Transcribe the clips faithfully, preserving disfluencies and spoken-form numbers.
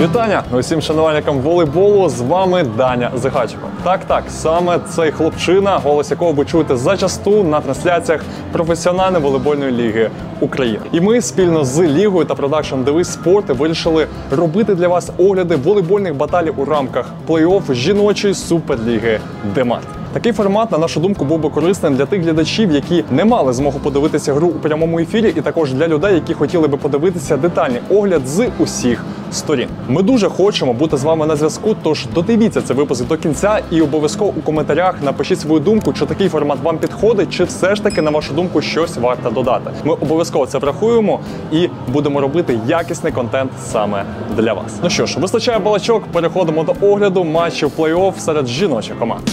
Вітання усім шанувальникам волейболу, з вами Даня Зигачко. Так-так, саме цей хлопчина, голос якого ви чуєте зачасту на трансляціях професіональної волейбольної ліги України. І ми спільно з лігою та продакшн Дивись Спорт вирішили робити для вас огляди волейбольних баталій у рамках плей-офф жіночої суперліги Демарт. Такий формат, на нашу думку, був би корисним для тих глядачів, які не мали змогу подивитися гру у прямому ефірі, і також для людей, які хотіли би подивитися детальний огляд з усіх сторін. Ми дуже хочемо бути з вами на зв'язку, тож додивіться цей випуск до кінця і обов'язково у коментарях напишіть свою думку, чи такий формат вам підходить, чи все ж таки, на вашу думку, щось варто додати. Ми обов'язково це врахуємо і будемо робити якісний контент саме для вас. Ну що ж, вистачає балачок, переходимо до огляду матчів плей-офф серед жіночих команд.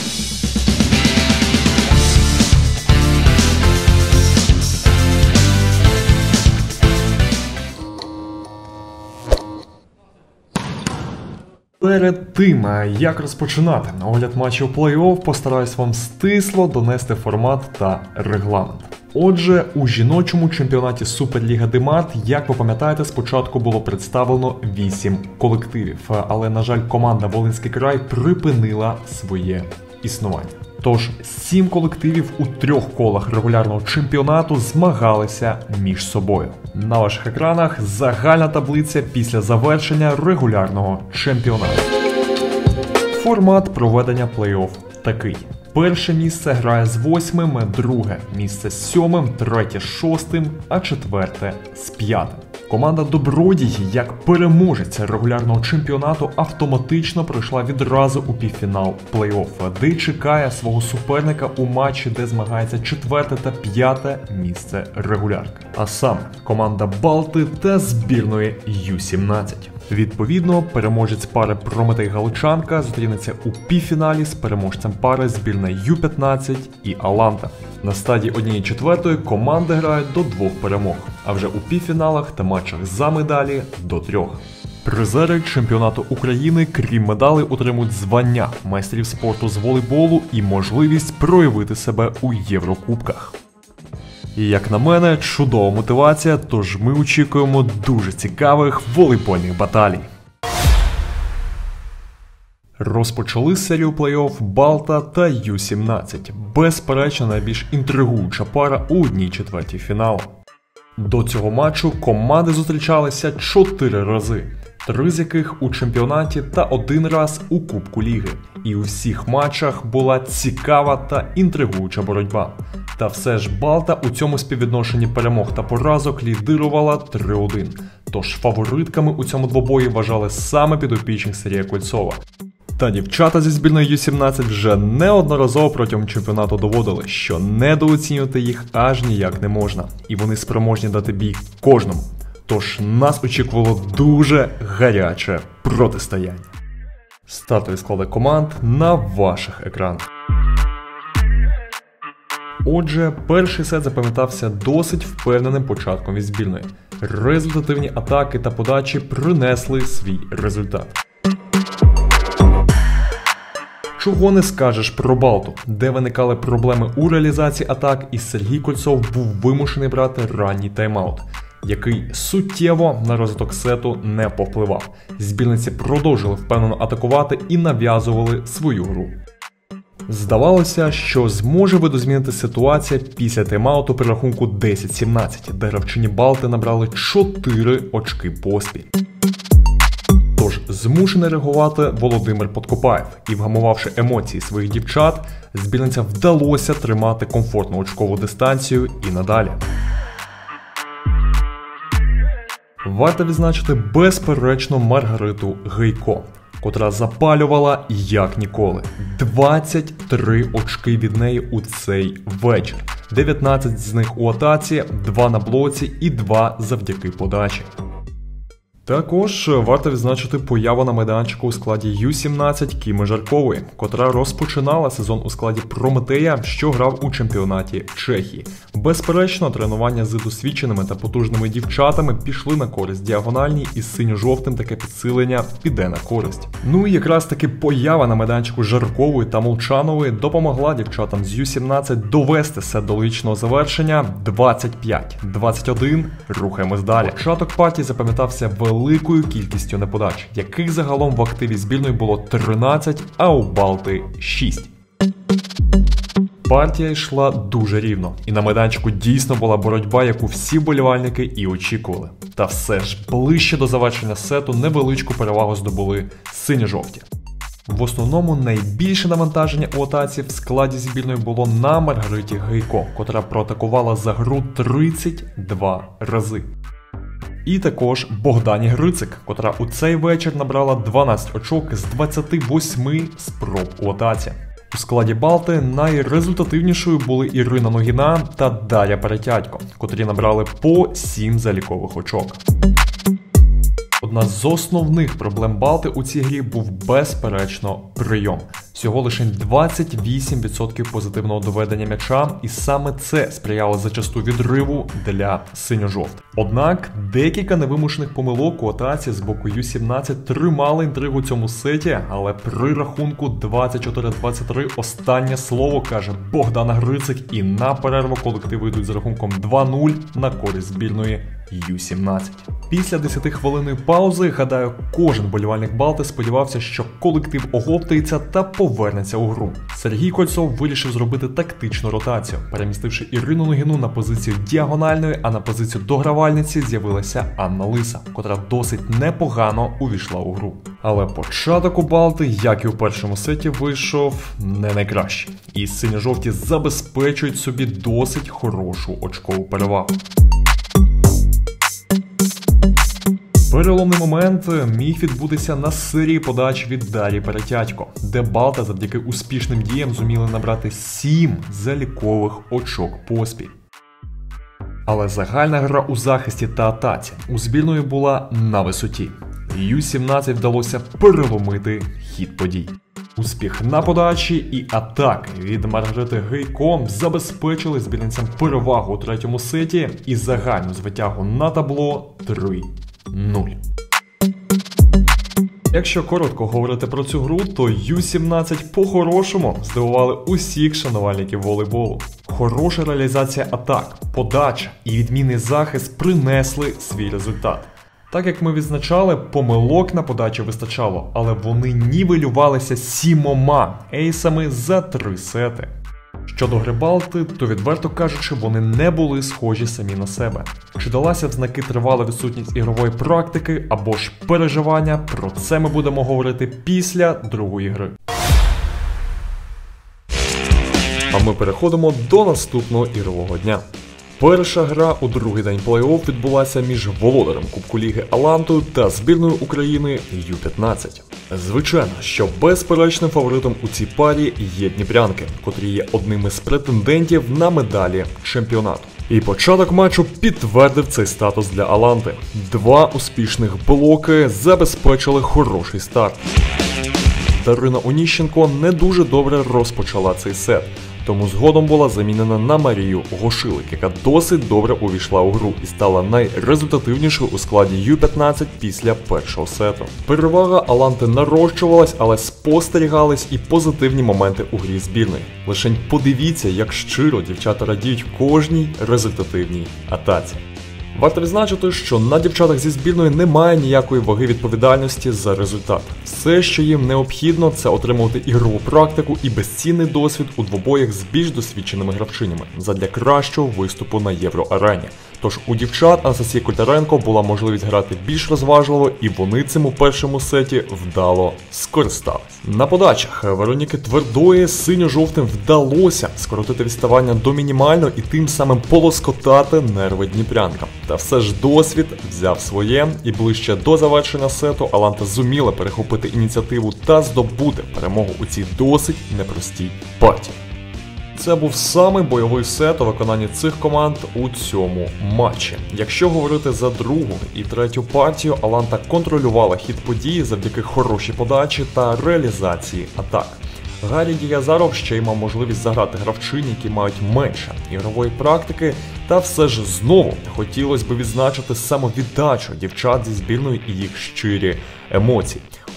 Перед тим, як розпочинати огляд матчів плей-офф, постараюсь вам стисло донести формат та регламент. Отже, у жіночому чемпіонаті Суперліга Демарт, як ви пам'ятаєте, спочатку було представлено вісім колективів, але, на жаль, команда Волинський край припинила своє існування. Тож, сім колективів у трьох колах регулярного чемпіонату змагалися між собою. На ваших екранах загальна таблиця після завершення регулярного чемпіонату. Формат проведення плей-офф такий. Перше місце грає з восьмим, друге місце з сьомим, третє з шостим, а четверте з п'ятим. Команда Добродій, як переможець регулярного чемпіонату, автоматично пройшла відразу у півфінал плей-офф, де чекає свого суперника у матчі, де змагається четверте та п'яте місце регулярки. А саме команда Балти та збірної ю сімнадцять. Відповідно, переможець пари Прометей-Галичанка зустрінеться у півфіналі з переможцем пари збірної ю п'ятнадцять і Аланта. На стадії однієї четвертої команди грають до двох перемог, а вже у півфіналах та матчах за медалі до трьох. Призери чемпіонату України, крім медалей, отримують звання майстрів спорту з волейболу і можливість проявити себе у Єврокубках. І, як на мене, чудова мотивація, тож ми очікуємо дуже цікавих волейбольних баталій. Розпочали серію плей-офф Балта та ю сімнадцять. Безперечно, найбільш інтригуюча пара у одній четвертій фіналу. До цього матчу команди зустрічалися чотири рази, три з яких у чемпіонаті та один раз у Кубку Ліги. І у всіх матчах була цікава та інтригуюча боротьба. Та все ж Балта у цьому співвідношенні перемог та поразок лідирувала три один. Тож фаворитками у цьому двобої вважали саме підопічних Сергія Кольцова. Та дівчата зі збірної ю сімнадцять вже неодноразово протягом чемпіонату доводили, що недооцінювати їх аж ніяк не можна. І вони спроможні дати бій кожному. Тож нас очікувало дуже гаряче протистояння. Стартові склади команд на ваших екранах. Отже, перший сет запам'ятався досить впевненим початком від збірної. Результативні атаки та подачі принесли свій результат. Чого не скажеш про Балту, де виникали проблеми у реалізації атак, і Сергій Кольцов був вимушений брати ранній тайм-аут, який суттєво на розвиток сету не повпливав. Збірниці продовжили впевнено атакувати і нав'язували свою гру. Здавалося, що зможе видозмінити ситуація після тайм-ауту при рахунку десять сімнадцять, де гравчині Балти набрали чотири очки поспіль. Тож змушений реагувати Володимир Подкопаєв, і, вгамувавши емоції своїх дівчат, збірницям вдалося тримати комфортну очкову дистанцію і надалі. Варто відзначити безперечно Маргариту Гейко, котра запалювала як ніколи. двадцять три очки від неї у цей вечір. дев'ятнадцять з них у атаці, два на блоці і два завдяки подачі. Також варто відзначити появу на майданчику у складі ю сімнадцять Кіми Жаркової, котра розпочинала сезон у складі Прометея, що грав у чемпіонаті Чехії. Безперечно, тренування з досвідченими та потужними дівчатами пішли на користь діагональній, і з синьо-жовтим таке підсилення піде на користь. Ну і якраз таки поява на майданчику Жаркової та Молчанової допомогла дівчатам з ю сімнадцять довести сет до логічного завершення. Двадцять п'ять двадцять один, рухаємось далі. Початок партії запам'ятався великим великою кількістю неподач, яких загалом в активі збірної було тринадцять, а у Балти шість. Партія йшла дуже рівно, і на майданчику дійсно була боротьба, яку всі вболівальники і очікували. Та все ж, ближче до завершення сету невеличку перевагу здобули синьо-жовті. В основному найбільше навантаження у атаці в складі збірної було на Маргариті Гейко, котра проатакувала за гру тридцять два рази. І також Богдані Грицик, котра у цей вечір набрала дванадцять очок з двадцяти восьми спроб у атаці. У складі Балти найрезультативнішою були Ірина Ногіна та Дар'я Перетядько, котрі набрали по сім залікових очок. Одна з основних проблем Балти у цій грі був, безперечно, прийом. Всього лише двадцять вісім відсотків позитивного доведення м'яча, і саме це сприяло зачасту відриву для синьо-жовтих. Однак, декілька невимушених помилок у атаці з боку ю сімнадцять тримали інтригу у цьому сеті, але при рахунку двадцять чотири двадцять три останнє слово каже Богдана Грицик, і на перерву колективи йдуть з рахунком два нуль на користь збірної ю сімнадцять. Після десятихвилинної паузи, гадаю, кожен болівальник Балти сподівався, що колектив оговтається та повернеться у гру. Сергій Кольцов вирішив зробити тактичну ротацію, перемістивши Ірину Ногіну на позицію діагональної, а на позицію догравальниці з'явилася Анна Лиса, котра досить непогано увійшла у гру. Але початок у Балти, як і у першому сеті, вийшов не найкращий. І синьо-жовті забезпечують собі досить хорошу очкову перевагу. Переломний момент міг відбутися на серії подач від Дар'ї Перетядько, де Балта завдяки успішним діям зуміли набрати сім залікових очок поспіль. Але загальна гра у захисті та атаці у збірної була на висоті. ю сімнадцять вдалося переломити хід подій. Успіх на подачі і атаки від Маргарити Гейко забезпечили збірницям перевагу у третьому сеті і загальну звитягу на табло три нуль. Якщо коротко говорити про цю гру, то ю сімнадцять по-хорошому здивували усіх шанувальників волейболу. Хороша реалізація атак, подача і відмінний захист принесли свій результат. Так як ми відзначали, помилок на подачі вистачало, але вони нівелювалися сімома ейсами за три сети. Щодо гри Балти, то відверто кажучи, вони не були схожі самі на себе. Чи далася в знаки тривала відсутність ігрової практики або ж переживання, про це ми будемо говорити після другої гри. А ми переходимо до наступного ігрового дня. Перша гра у другий день плей-офф відбулася між володарем Кубку Ліги Алантою та збірною України ю п'ятнадцять. Звичайно, що безперечним фаворитом у цій парі є дніпрянки, котрі є одним із претендентів на медалі чемпіонату. І початок матчу підтвердив цей статус для Аланти. Два успішних блоки забезпечили хороший старт. Дарина Оніщенко не дуже добре розпочала цей сет, тому згодом була замінена на Марію Гошилик, яка досить добре увійшла у гру і стала найрезультативнішою у складі ю п'ятнадцять після першого сету. Перевага Аланти нарощувалась, але спостерігались і позитивні моменти у грі збірної. Лишень подивіться, як щиро дівчата радіють кожній результативній атаці. Варто відзначити, що на дівчатах зі збірної немає ніякої ваги відповідальності за результат. Все, що їм необхідно, це отримувати ігрову практику і безцінний досвід у двобоях з більш досвідченими гравчинями задля кращого виступу на євроарені. Тож у дівчат Анастасії Кольтаренко була можливість грати більш розважливо, і вони цим у першому сеті вдало скористались. На подачах Вероніки Твердої синьо-жовтим вдалося скоротити відставання до мінімального і тим самим полоскотати нерви дніпрянкам. Та все ж досвід взяв своє, і ближче до завершення сету Аланта зуміла перехопити ініціативу та здобути перемогу у цій досить непростій партії. Це був самий бойовий сет у виконанні цих команд у цьому матчі. Якщо говорити за другу і третю партію, Аланта контролювала хід події завдяки хорошій подачі та реалізації атак. Гаррі Діязаров ще й мав можливість заграти гравчині, які мають менше ігрової практики, та все ж знову хотілося б відзначити самовіддачу дівчат зі збірної і їх щирі емоції.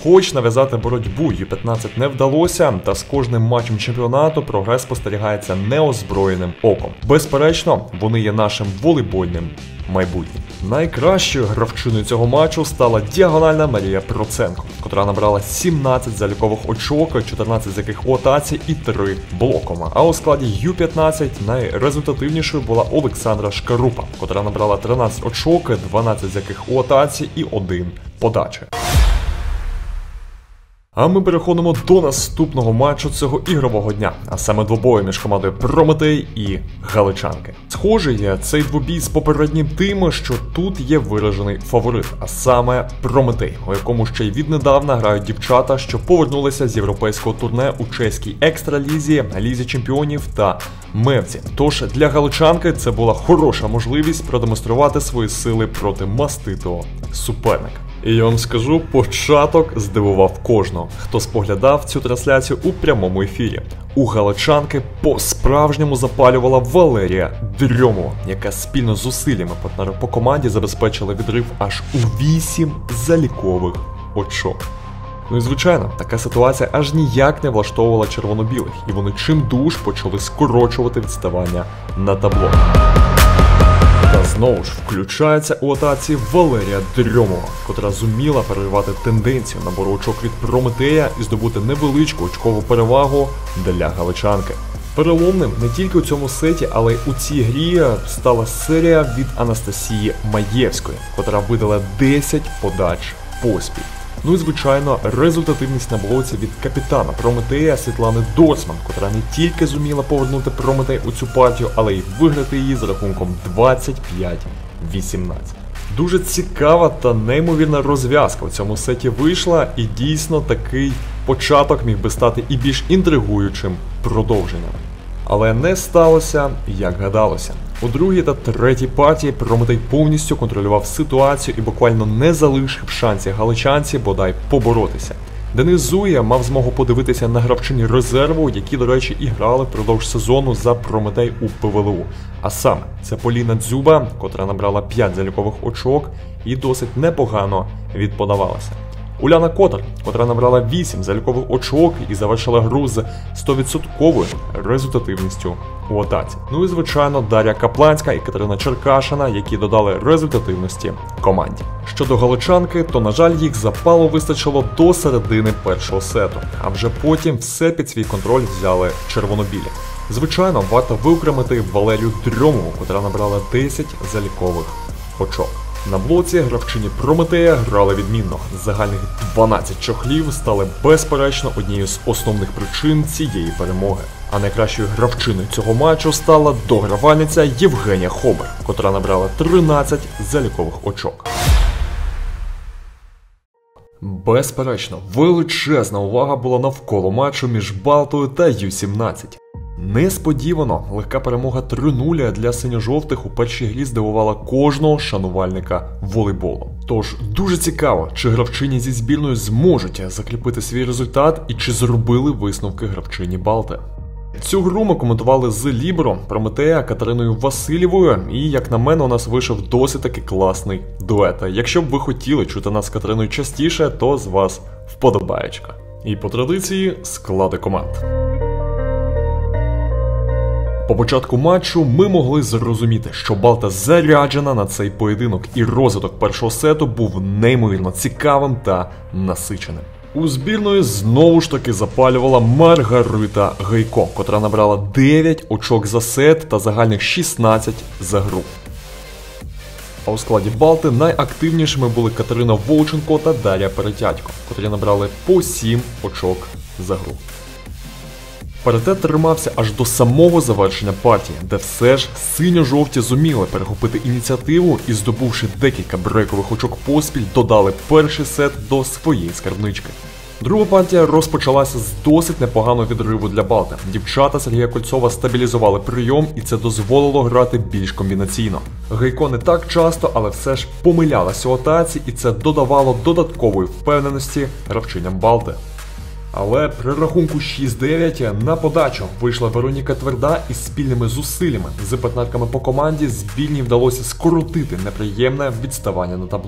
Хоч нав'язати боротьбу ю п'ятнадцять не вдалося, та з кожним матчем чемпіонату прогрес спостерігається неозброєним оком. Безперечно, вони є нашим волейбольним майбутнім. Найкращою гравчиною цього матчу стала діагональна Марія Проценко, котра набрала сімнадцять залікових очок, чотирнадцять з яких у атаці і три блоком. А у складі ю п'ятнадцять найрезультативнішою була Олександра Шкарупа, котра набрала тринадцять очок, дванадцять з яких у атаці і один подачі. А ми переходимо до наступного матчу цього ігрового дня, а саме двобою між командою Прометей і Галичанки. Схожий цей двобій з попереднім тим, що тут є виражений фаворит, а саме Прометей, у якому ще й віднедавна грають дівчата, що повернулися з європейського турне у чеській екстралізі, лізі чемпіонів та Мевці. Тож для Галичанки це була хороша можливість продемонструвати свої сили проти маститого суперника. І я вам скажу, початок здивував кожного, хто споглядав цю трансляцію у прямому ефірі. У Галичанки по-справжньому запалювала Валерія Дрьомова, яка спільно з зусиллями партнерів по команді забезпечила відрив аж у вісім залікових очок. Ну і звичайно, така ситуація аж ніяк не влаштовувала червоно-білих, і вони чимдуж почали скорочувати відставання на табло. Та знову ж включається у атаці Валерія Дрьомова, котра зуміла перервати тенденцію набору очок від Прометея і здобути невеличку очкову перевагу для Галичанки. Переломним не тільки у цьому сеті, але й у цій грі стала серія від Анастасії Маєвської, котра видала десять подач поспіль. Ну і звичайно, результативність на блоці від капітана Прометея Світлани Дорсман, котра не тільки зуміла повернути Прометей у цю партію, але й виграти її з рахунком двадцять п'ять вісімнадцять. Дуже цікава та неймовірна розв'язка у цьому сеті вийшла, і дійсно такий початок міг би стати і більш інтригуючим продовженням. Але не сталося, як гадалося. У другій та третій партії Прометей повністю контролював ситуацію і буквально не залишив шансів галичанці бодай поборотися. Денис Зуя мав змогу подивитися на гравчині резерву, які, до речі, і грали впродовж сезону за Прометей у пе ве ел у. А саме, це Поліна Дзюба, котра набрала п'ять залікових очок і досить непогано відподавалася. Уляна Котар, котра набрала вісім залікових очок і завершила гру з сто відсотків результативністю у атаці. Ну і звичайно Дар'я Капланська і Катерина Черкашина, які додали результативності команді. Щодо Галичанки, то на жаль їх запалу вистачило до середини першого сету, а вже потім все під свій контроль взяли червонобілі. Звичайно, варто виокремити Валерію Дрьомову, котра набрала десять залікових очок. На блоці гравчині Прометея грали відмінно. Загальних дванадцять чохлів стали безперечно однією з основних причин цієї перемоги. А найкращою гравчиною цього матчу стала догравальниця Євгенія Хобер, котра набрала тринадцять залікових очок. Безперечно, величезна увага була навколо матчу між Балтою та ю сімнадцять. Несподівано легка перемога три нуль для синьо-жовтих у першій грі здивувала кожного шанувальника волейболу. Тож дуже цікаво, чи гравчині зі збірною зможуть закріпити свій результат і чи зробили висновки гравчині Балти. Цю гру ми коментували з Лібро, Прометея, Катериною Васильєвою, і, як на мене, у нас вийшов досить таки класний дует. Якщо б ви хотіли чути нас з Катериною частіше, то з вас вподобаєчка. І по традиції склади команд. По початку матчу ми могли зрозуміти, що Балта заряджена на цей поєдинок, і розвиток першого сету був неймовірно цікавим та насиченим. У збірної знову ж таки запалювала Маргарита Гайко, котра набрала дев'ять очок за сет та загальних шістнадцять за гру. А у складі Балти найактивнішими були Катерина Волченко та Дар'я Перетятько, котрі набрали по сім очок за гру. Паритет тримався аж до самого завершення партії, де все ж синьо-жовті зуміли перехопити ініціативу і, здобувши декілька брейкових очок поспіль, додали перший сет до своєї скарбнички. Друга партія розпочалася з досить непоганого відриву для Балти. Дівчата Сергія Кольцова стабілізували прийом, і це дозволило грати більш комбінаційно. Гайко не так часто, але все ж помилялася у атаці, і це додавало додаткової впевненості гравчиням Балти. Але при рахунку шість дев'ять на подачу вийшла Вероніка Тверда, і спільними зусиллями з партнерками по команді збірній вдалося скоротити неприємне відставання на табло.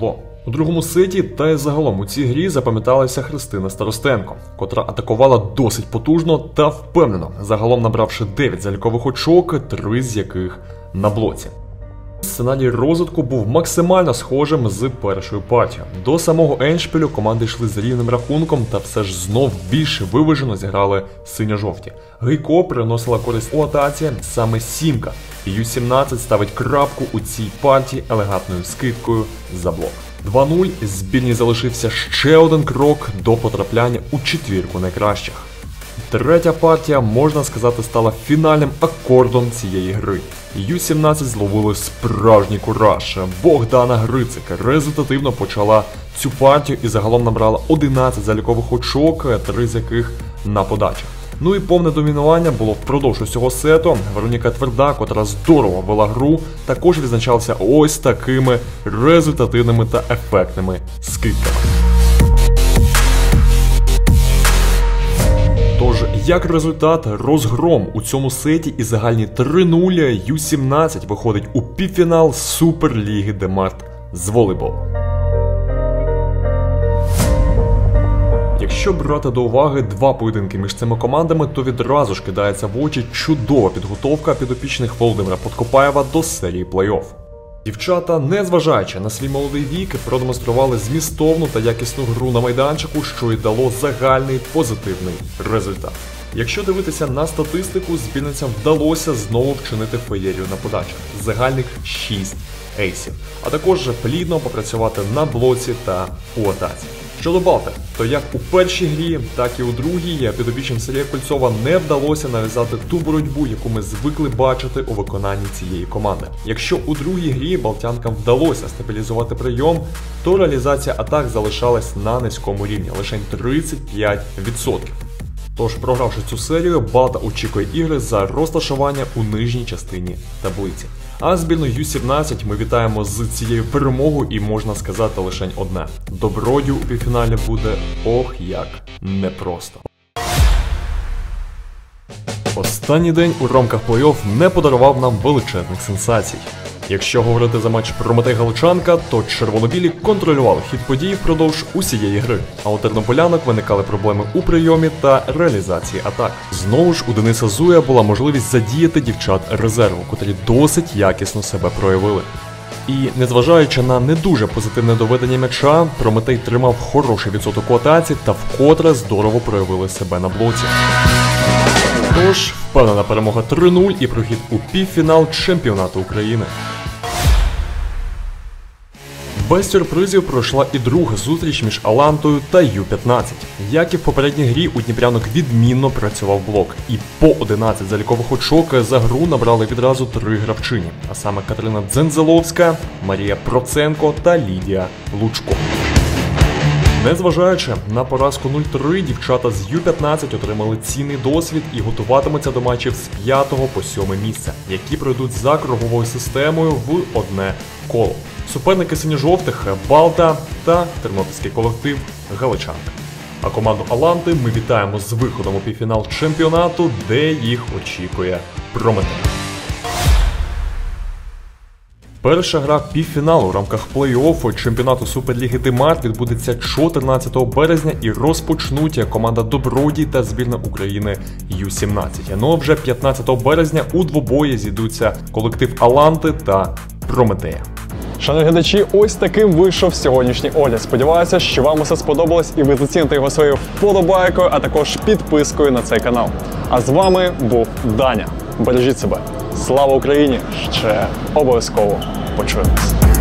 У другому сеті та й загалом у цій грі запам'яталася Христина Старостенко, котра атакувала досить потужно та впевнено, загалом набравши дев'ять залікових очок, три з яких на блоці. Сценарій розвитку був максимально схожим з першою партією. До самого ендшпілю команди йшли з рівним рахунком та все ж знов більш виважено зіграли синьо-жовті. Гейко приносила користь у атаці саме сімка. ю сімнадцять ставить крапку у цій партії елегантною скидкою за блок. два нуль, збірній залишився ще один крок до потрапляння у четвірку найкращих. Третя партія, можна сказати, стала фінальним акордом цієї гри. ю сімнадцять зловили справжній кураж. Богдана Грицик результативно почала цю партію і загалом набрала одинадцять залікових очок, три з яких на подачах. Ну і повне домінування було впродовж усього сету. Вероніка Тверда, котра здорово вела гру, також відзначалася ось такими результативними та ефектними скидками. Тож, як результат, розгром у цьому сеті і загальні три нуль, ю сімнадцять виходить у півфінал Суперліги Демарт з волейболу. Якщо брати до уваги два поєдинки між цими командами, то відразу ж кидається в очі чудова підготовка підопічних Володимира Подкопаєва до серії плей-офф. Дівчата, незважаючи на свій молодий вік, продемонстрували змістовну та якісну гру на майданчику, що й дало загальний позитивний результат. Якщо дивитися на статистику, збірницям вдалося знову вчинити феєрію на подачах. Загальних шість ейсів. А також плідно попрацювати на блоці та у атаці. Щодо Балти, то як у першій грі, так і у другій підопічним Сергія Кольцова не вдалося нав'язати ту боротьбу, яку ми звикли бачити у виконанні цієї команди. Якщо у другій грі балтянкам вдалося стабілізувати прийом, то реалізація атак залишалась на низькому рівні, лише тридцять п'ять відсотків. Тож, програвши цю серію, Балта очікує ігри за розташування у нижній частині таблиці. А збірну ю сімнадцять ми вітаємо з цією перемогою і можна сказати лише одне. Добродію у півфіналі буде ох як непросто. Останній день у рамках плей-офф не подарував нам величезних сенсацій. Якщо говорити за матч Прометей-Галичанка, то червоно-білі контролювали хід подій впродовж усієї гри, а у тернополянок виникали проблеми у прийомі та реалізації атак. Знову ж у Дениса Зуя була можливість задіяти дівчат резерву, котрі досить якісно себе проявили. І незважаючи на не дуже позитивне доведення м'яча, Прометей тримав хороший відсоток у атаці та вкотре здорово проявили себе на блоці. Тож, впевнена перемога три нуль і прохід у півфінал чемпіонату України. Без сюрпризів пройшла і друга зустріч між Алантою та ю п'ятнадцять. Як і в попередній грі, у дніпрянок відмінно працював блок. І по одинадцять залікових очок за гру набрали відразу три гравчині. А саме Катерина Дзензеловська, Марія Проценко та Лідія Лучко. Незважаючи на поразку нуль три, дівчата з ю п'ятнадцять отримали цінний досвід і готуватимуться до матчів з п'ятого по сьоме місця, які пройдуть за круговою системою в одне коло. Суперники синьо-жовтих – Балта та тернопільський колектив Галичанка. А команду Аланти ми вітаємо з виходом у півфінал чемпіонату, де їх очікує Прометей. Перша гра півфіналу в рамках плей-оффу чемпіонату Суперліги Демарт відбудеться чотирнадцятого березня і розпочнуть команда Добродій та збірна України ю сімнадцять. Ну а вже п'ятнадцятого березня у двобої зійдуться колектив Аланти та Прометея. Шановні глядачі, ось таким вийшов сьогоднішній огляд. Сподіваюся, що вам усе сподобалось і ви заціните його своєю вподобайкою, а також підпискою на цей канал. А з вами був Даня. Бережіть себе. Слава Україні! Ще обов'язково почуємось.